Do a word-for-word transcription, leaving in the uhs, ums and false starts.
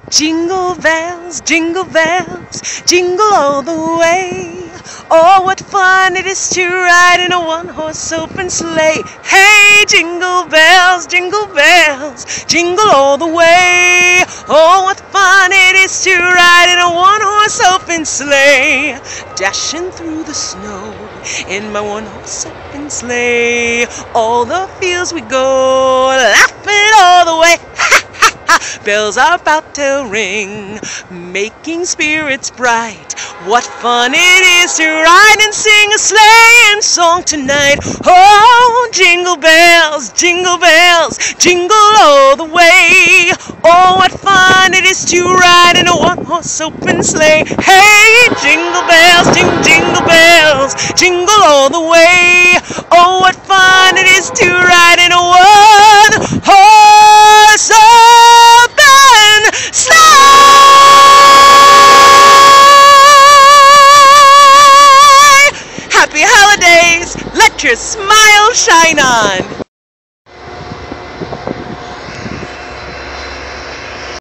Jingle bells, jingle bells, jingle all the way. Oh, what fun it is to ride in a one-horse open sleigh. Hey, jingle bells, jingle bells, jingle all the way. Oh, what fun it is to ride in a one-horse open sleigh. Dashing through the snow in my one-horse open sleigh. All the fields we go, laughing all the way. Bells are about to ring, making spirits bright. What fun it is to ride and sing a sleighing song tonight. Oh, jingle bells, jingle bells, jingle all the way. Oh, what fun it is to ride in a one-horse open sleigh. Hey, jingle bells, jing, jingle bells, jingle all the way. Oh, what fun it is to ride in a one-horse open sleigh. Happy holidays! Let your smile shine on!